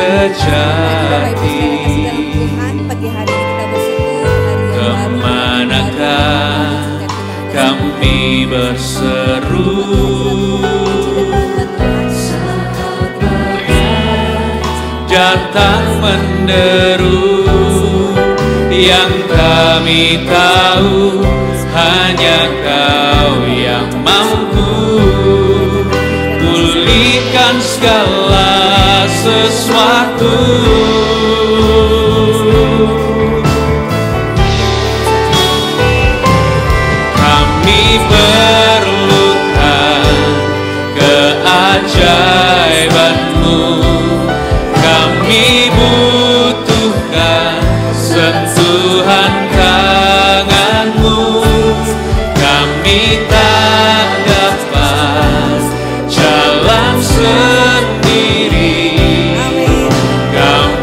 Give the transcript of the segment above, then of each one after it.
sejati. Pagi hari ini kita bersyukur hari yang baru. Kemanakah kami berseru? Datang menderu, yang kami tahu hanya Kau yang mampu pulihkan segala sesuatu. Kami perlukan keajaiban-Mu, kami butuhkan sentuhan tangan-Mu, kami tak dapat jalan sendiri. Kami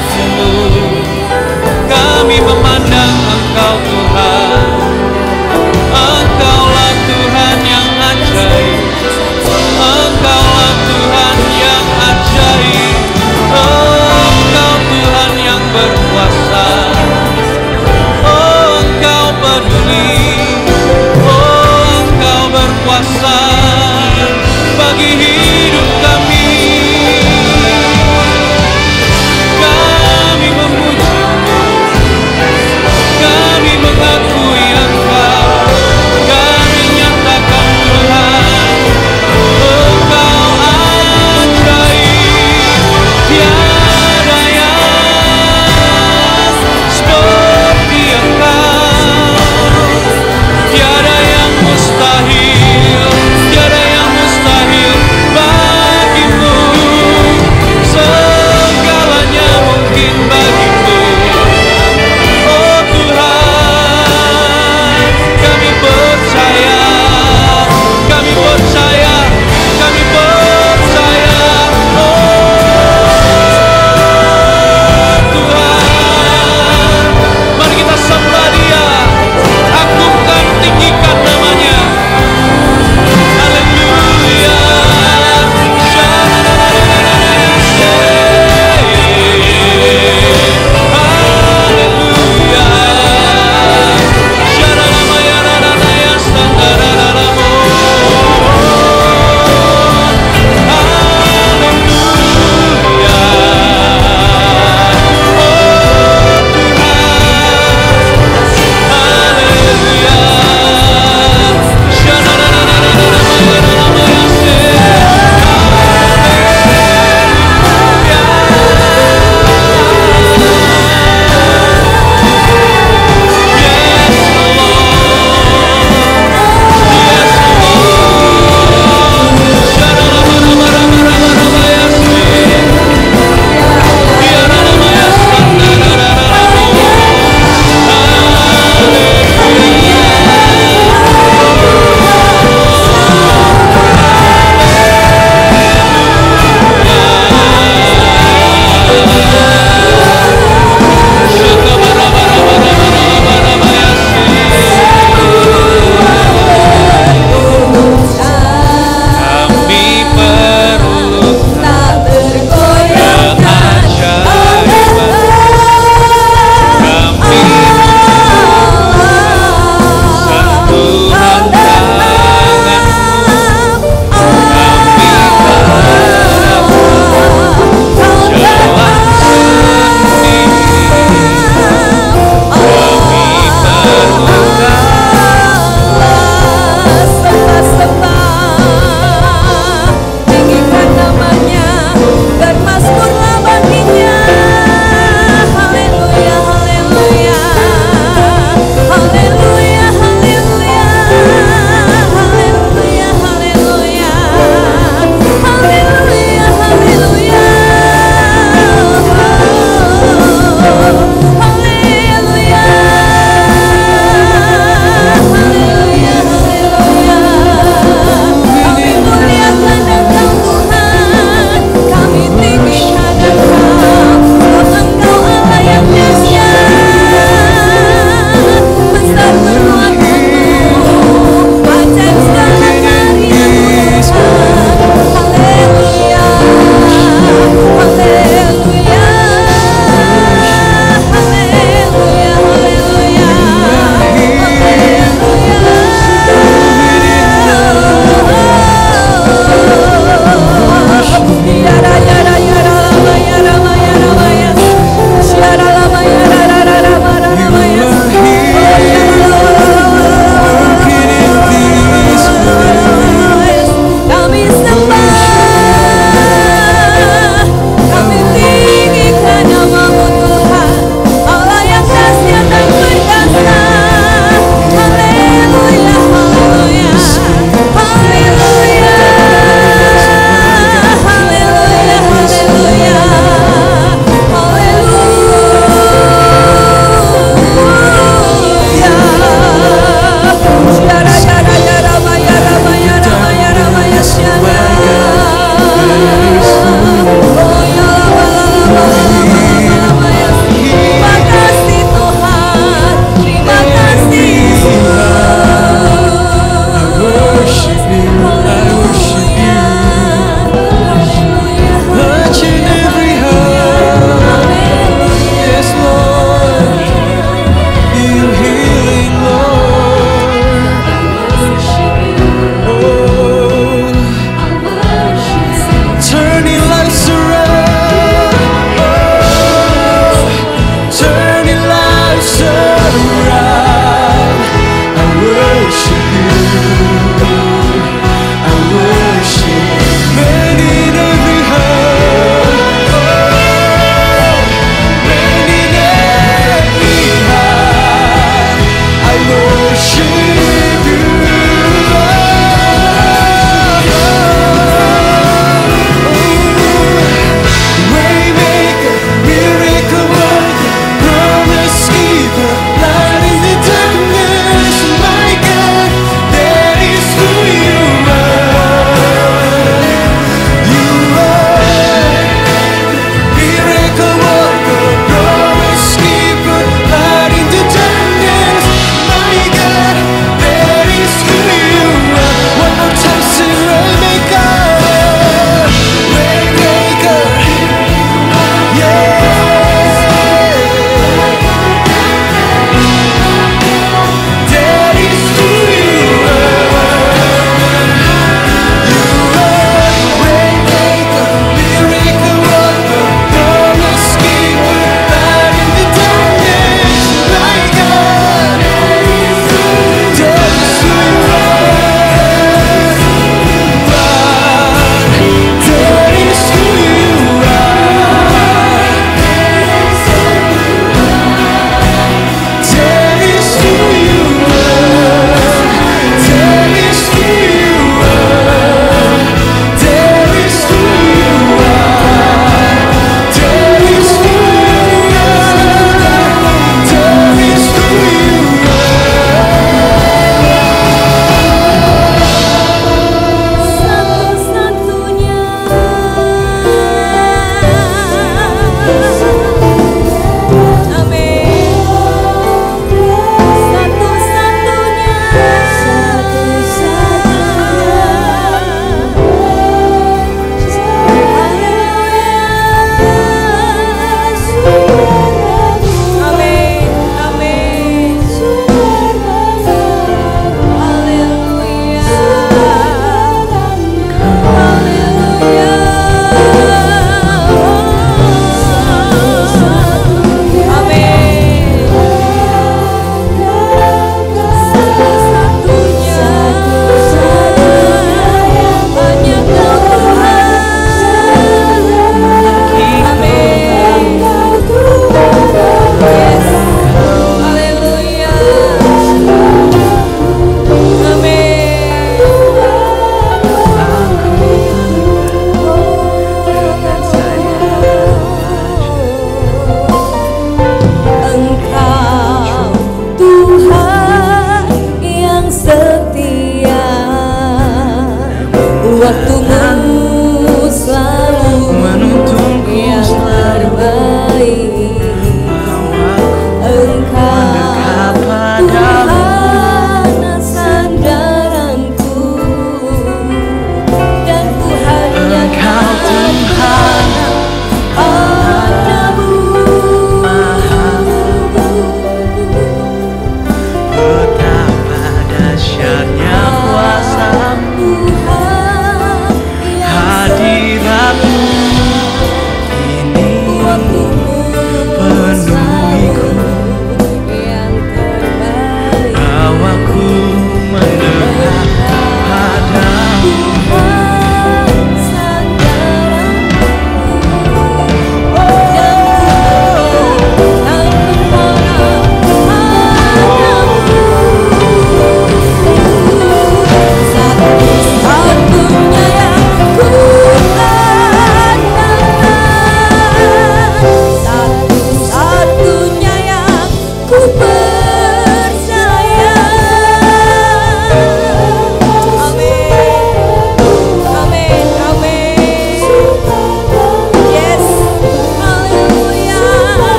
kasih-Mu. Kami memandang Engkau Tuhan, Engkaulah Tuhan yang ajaib, Engkaulah Tuhan yang ajaib. Oh, Engkau Tuhan yang berkuasa, oh Engkau peduli, oh Engkau berkuasa bagi hidup kami. Kami memuji-Mu,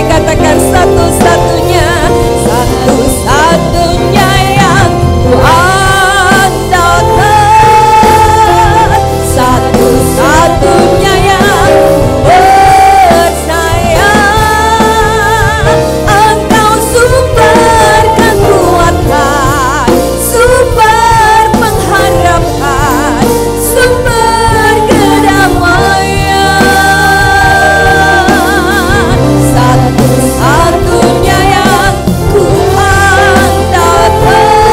Katakan satu-satunya, satu-satunya yang ku andalkan, satu-satunya yang percaya. Engkau sumber kekuatan, sumber pengharapan, sumber kedamaian. Satu-satunya yang ku andalkan,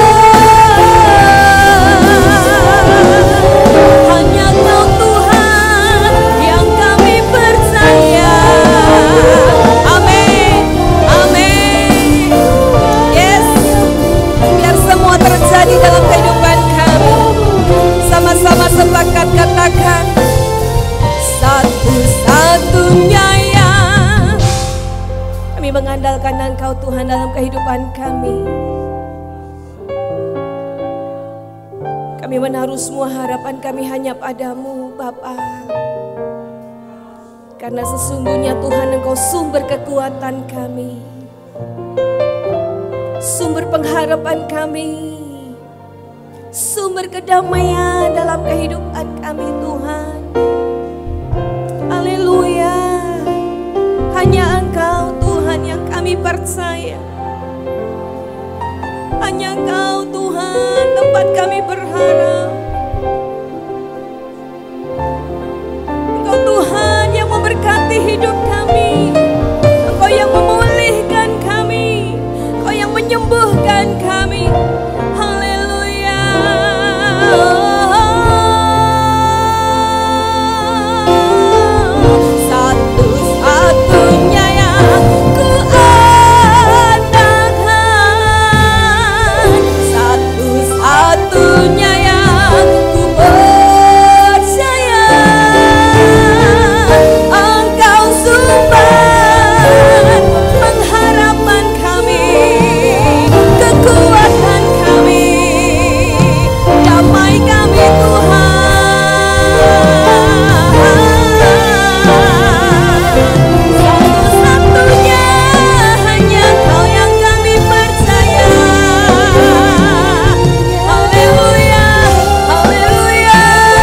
hanya Kau Tuhan yang kami percaya. Amin, amin. Yes, biar semua terjadi dalam kehidupan kami. Sama-sama sepakat katakan, satu-satunya yang kami mengandalkan Engkau Tuhan dalam kehidupan kami. Kami menaruh semua harapan kami hanya padamu Bapa. Karena sesungguhnya Tuhan Engkau sumber kekuatan kami, sumber pengharapan kami, sumber kedamaian dalam kehidupan kami Tuhan. Haleluya. Hanya Engkau Tuhan yang kami percaya. Hanya Engkau Tuhan tempat kami berharap. Engkau Tuhan yang memberkati hidup kami. Engkau yang memulihkan kami. Engkau yang menyembuhkan kami. Haleluya. Satu-satunya yang ku andalkan, satu-satunya yang ku percaya. Engkau sumber pengharapan kami, kekuatan kami, damai kami Tuhan. Satu-satunya hanya Kau yang kami percaya. Haleluya, haleluya.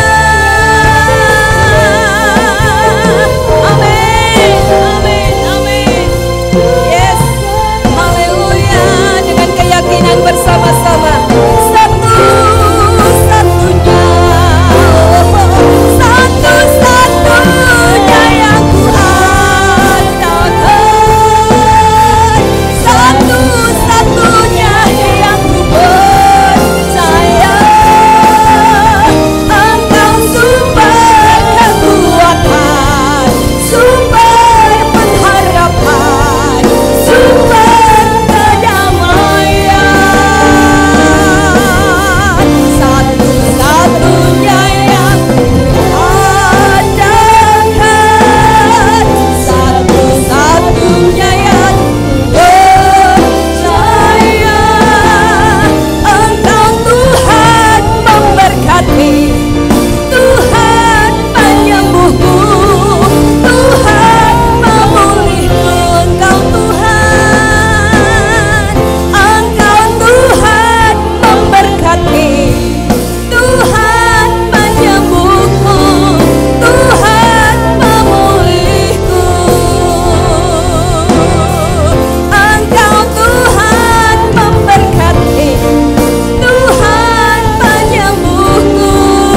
Amin, amin, amin. Yes, haleluya. Dengan keyakinan bersama-sama, satu-satunya, satu-satunya yang ku andalkan, satu-satunya yang ku percaya. Engkau sumber kekuatan, sumber pengharapan, sumber kedamaian. Satu-satunya yang ku andalkan, satu-satunya yang percaya. Engkau Tuhan memberkati, Tuhan penyembuhku, Tuhan memulihku. Engkau Tuhan, Engkau Tuhan memberkati, Tuhan penyembuhku, Tuhan memulihku. Engkau Tuhan memberkati, Tuhan penyembuhku,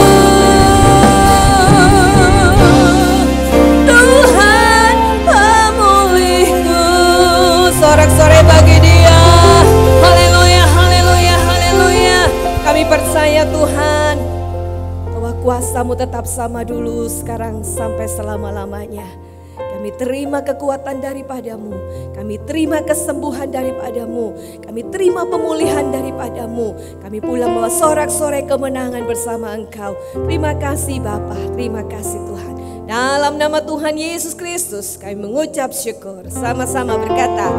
Tuhan pemulihku. Sorak-sorai bagi Dia. Haleluya, haleluya, haleluya. Kami percaya Tuhan bahwa kuasa-Mu tetap sama dulu, sekarang sampai selama-lamanya. Kami terima kekuatan daripada-Mu, kami terima kesembuhan daripada-Mu, kami terima pemulihan daripada-Mu. Kami pulang bawa sorak-sorai kemenangan bersama Engkau. Terima kasih Bapa, terima kasih Tuhan. Dalam nama Tuhan Yesus Kristus kami mengucap syukur. Sama-sama berkata,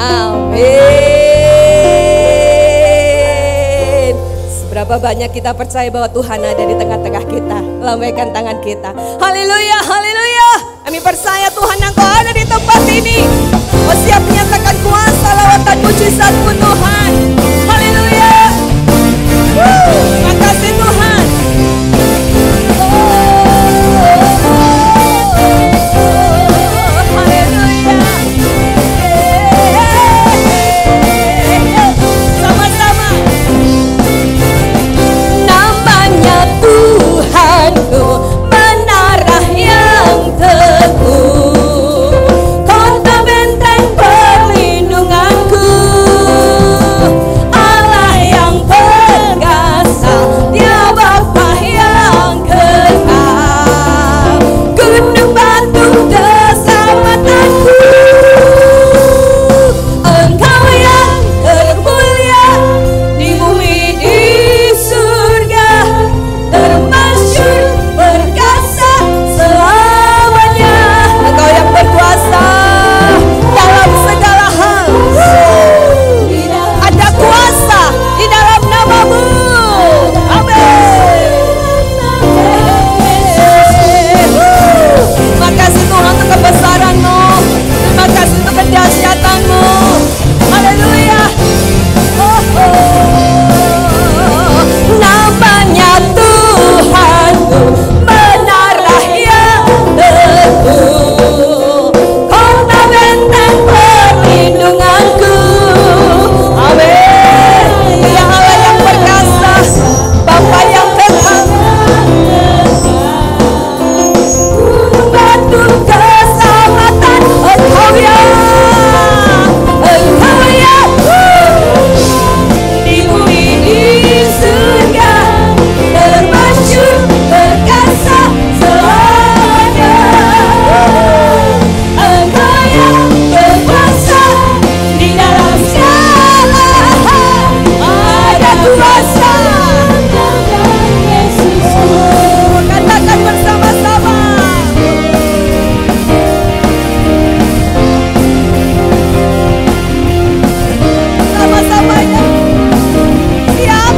amin. Seberapa banyak kita percaya bahwa Tuhan ada di tengah-tengah kita. Lambaikan tangan kita. Haleluya, haleluya. Kami percaya Tuhan Engkau ada di tempat tempat ini. Oh, siap menyatakan kuasa lawatan mujizat-Mu Tuhan. Haleluya. Makasih Tuhan. Haleluya. Sama-sama. Namanya Tuhanku, menara yang teguh, kota benteng perlindunganku, Allah yang perkasa, Dia Bapa yang kekal, gunung batu keselamatanku, Engkau yang termulia di bumi di surga, termasyhur perkasa selamanya. Engkau yang berkuasa dalam segala hal. Ada kuasa di dalam nama-Mu. Amin. Makasih Tuhan untuk kebesaran-Mu. Terima kasih untuk kedahsyatan-Mu. Haleluya. Namanya Tuhanku, menara yang teguh, kota benteng perlindunganku. Amin. Dia Allah yang perkasa, Bapa yang kekal, gunung batu keselamatan. Engkau ya di bumi di surga, termasyhur perkasa selamanya. Engkau yang berkuasa di dalam segala hal. Ada kuasa Yesusku. Katakan bersama-sama. Sama-sama ya. Siap.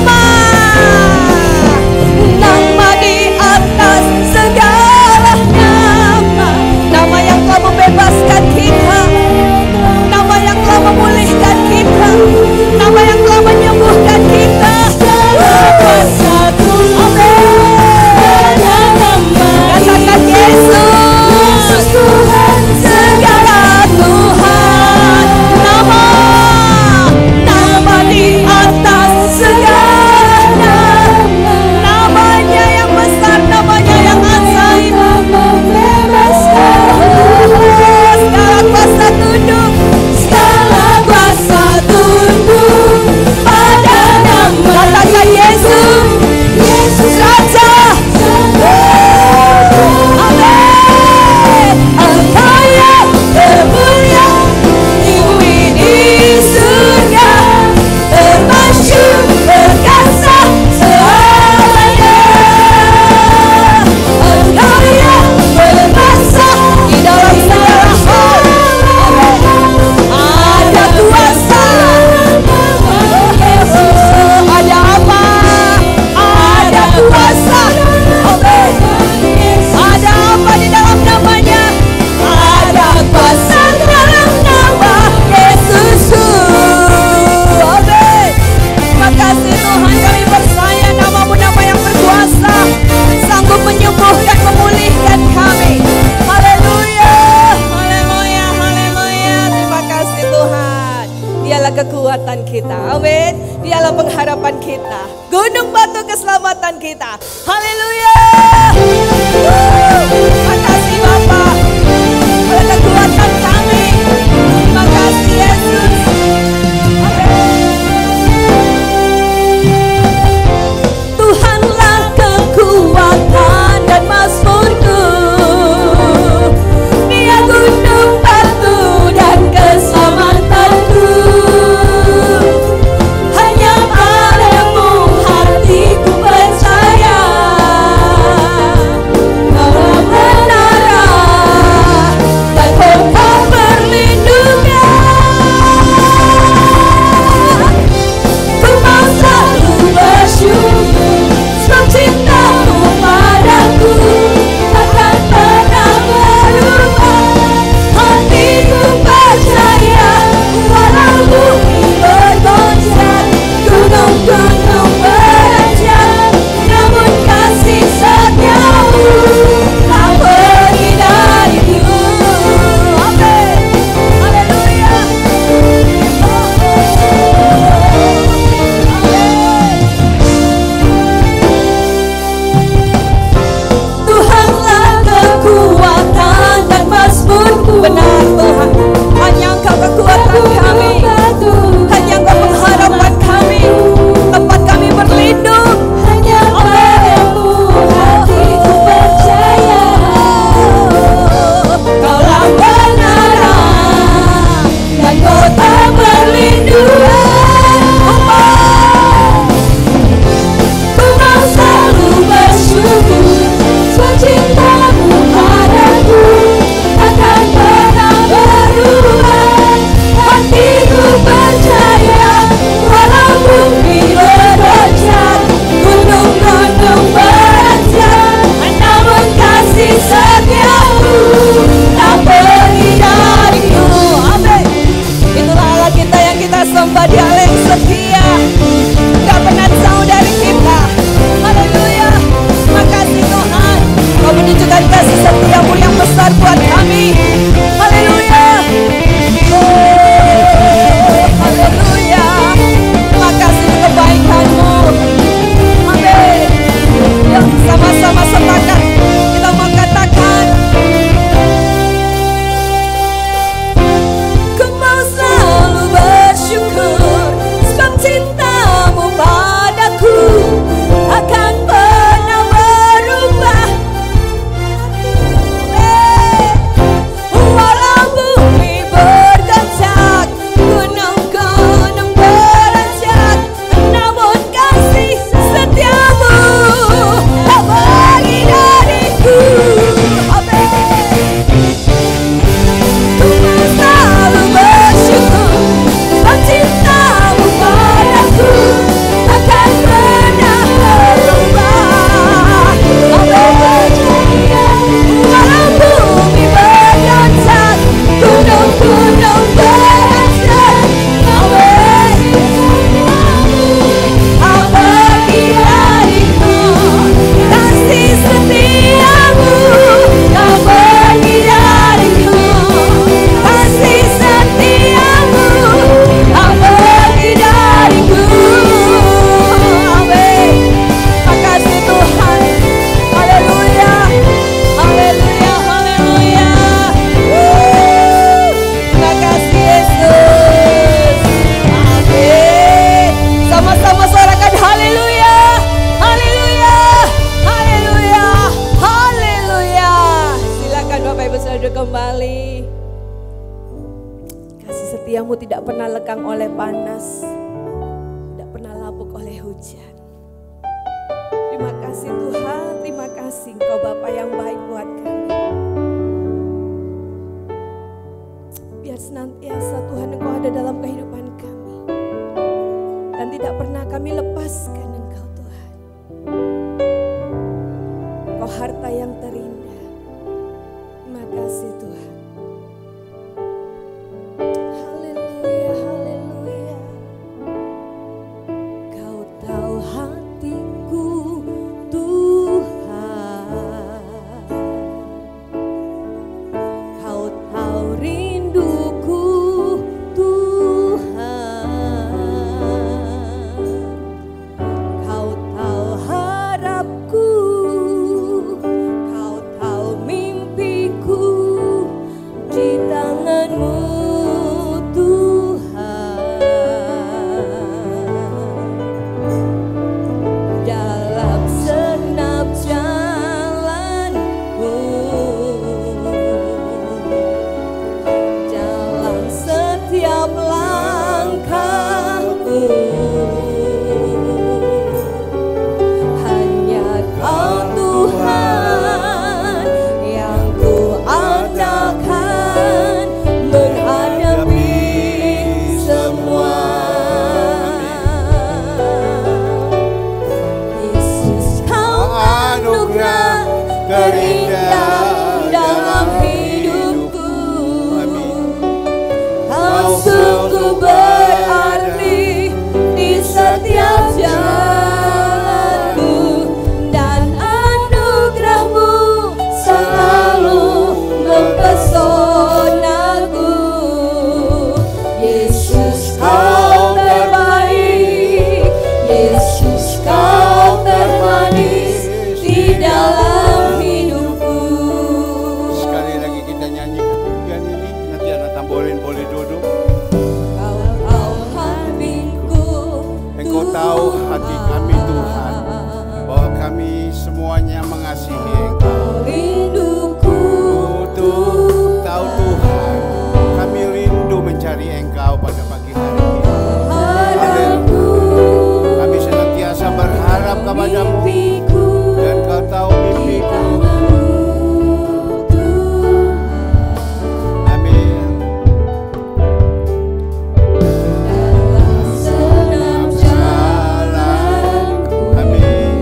Nama di atas segala nama, nama yang telah membebaskan kita, nama yang telah memulihkan kita, nama yang telah menyembuhkan kita. Kuasa Tuhan, katakan Yesus Tuhan, segala Tuhan, nama di atas segala nama, namanya yang besar, namanya yang ajaib, segala kuasa tunduk, segala kuasa tunduk pada nama. Katakan Yesus, Yesus Raja. Amin. Engkau yang termulia di bumi di surga, termasyhur perkasa selamanya. Engkau yang berkuasa di dalam segala hal. Ada kuasa. Ada apa? Ada kuasa. Amin. Ada apa di dalam namanya? Ada kuasa dalam nama Yesusku. Amin. Terima kasih Tuhan, kami percaya nama-Mu nama yang berkuasa, sanggup menyembuhkan, memulihkan kami. Haleluya. Haleluya. Haleluya. Terima kasih Tuhan. Dialah kekuatan kita. Amin. Dialah pengharapan kita, gunung batu keselamatan kita. Haleluya. Makasih Bapa, oleh kekuatan kami. Terima kasih Yesus. Amin. Tuhanlah kekuatan dan mazmurku, Dia gunung batu dan keselamatanku. Hanya padamu hatiku percaya. Kasih setiamu tidak pernah lekang oleh panas, tidak pernah lapuk oleh hujan. Terima kasih Tuhan, terima kasih Engkau Bapa yang baik buat kami. Biar senantiasa Tuhan Engkau ada dalam kehidupan kami. Dan tidak pernah kami lepaskan Engkau Tuhan. Engkau harta yang terindah. Terima kasih Tuhan. Haleluya, haleluya. Kau tahu hatiku Tuhan. Kau tahu rinduku Tuhan. Kau tahu harapku. Kau tahu mimpiku di tangan-Mu Tuhan. Dalam segenap jalanku, dalam setiap langkahku, hanya Kau Tuhan yang ku andalkan menghadapi semua. Yesus, Kau anugerah terindah dalam hidupku. Kau sungguh berarti di setiap jalanku, dan anugerah-Mu selalu mempesonaku. Yesus, Kau terbaik. Yesus, Kau termanis di dalam hidupku. Sekali lagi kita nyanyikan pujian ini. Nanti anak tambolin boleh duduk. Kau tahu hatiku Engkau tahu hati kami Tuhan, bahwa kami semuanya mengasihi Engkau. rinduku Tahu Tuhan, kami rindu mencari Engkau pada pagi hari ini. harapku Kami senantiasa berharap kepadamu, mimpiku dan Kau tahu di mimpiku. tangan-Mu Tuhan. Amin. Dalam segenap jalanku, Amin.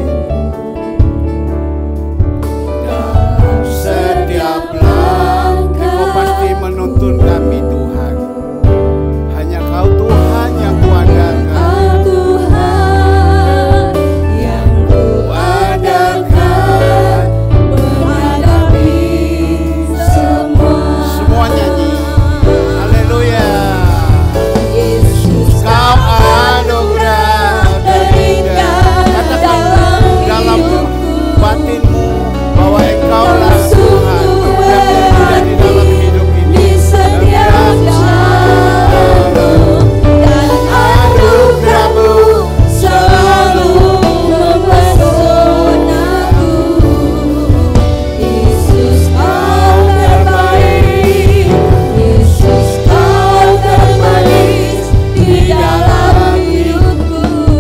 Dalam setiap langkah Engkau pasti menuntun kami Tuhan. Hanya Kau Tuhan yang kuandalkan. Kau Tuhan yang ku andalkan menghadapi semua. Semua nyanyi. Haleluya. Yesus, Kau anugerah terindah. Katakan dalam batinmu bahwa Engkaulah Tuhan yang ada di dalam hidup ini. di setiap jalanku, dan anugerah-Mu selalu mempesonaku. Yesus, Kau terbaik. Yesus, Kau termanis di dalam hidupku.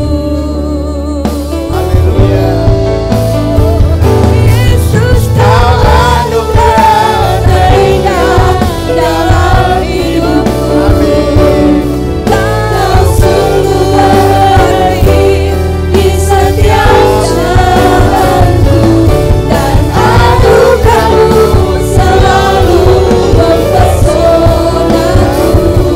Haleluya. Yesus, Kau anugerah terindah dalam hidupku. Amin. Kau sungguh berarti di setiap jalanku, dan anugerah-Mu selalu mempesonaku.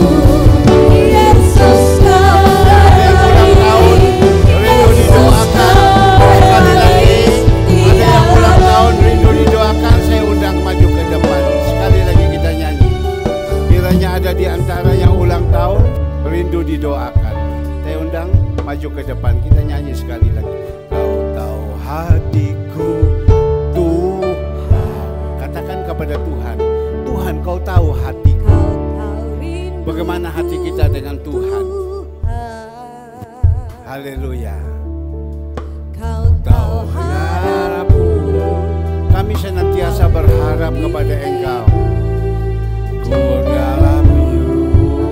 Yesus, Kau terbaik. Yesus, Kau termanis di Ada yang ulang dalam tahun rindu didoakan, saya undang maju ke depan. Sekali lagi kita nyanyi. Kiranya ada di antara yang ulang tahun rindu didoakan, saya undang maju ke depan. Kita nyanyi sekali lagi. Kau tahu hatiku Tuhan. Katakan kepada Tuhan, Tuhan Kau tahu hatiku. Kau tahu rindu Bagaimana hati kita dengan Tuhan? Tuhan. Haleluya. Kau tahu harapku. Kami senantiasa berharap kepada Engkau. Ku dalam hidup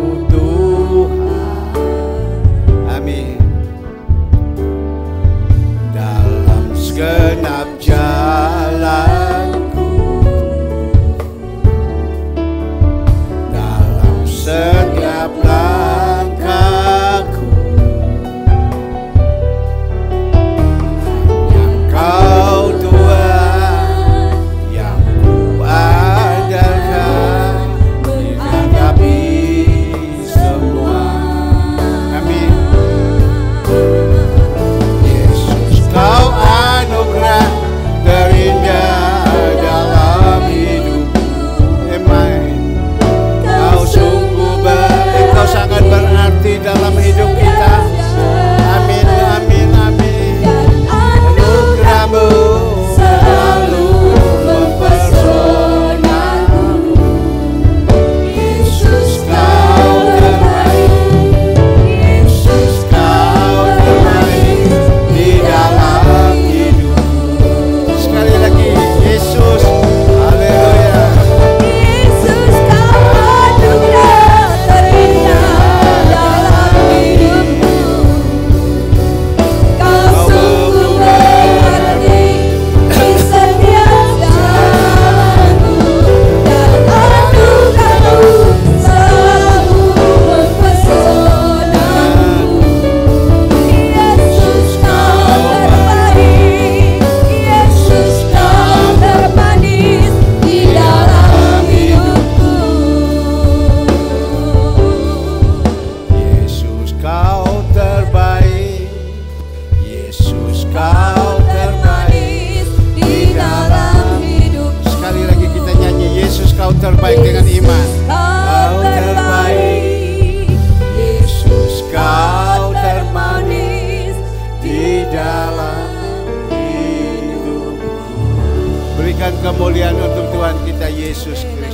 terbaik dengan iman. Kau terbaik, Yesus, kau termanis di dalam hidup. Berikan kemuliaan untuk Tuhan kita Yesus Kristus.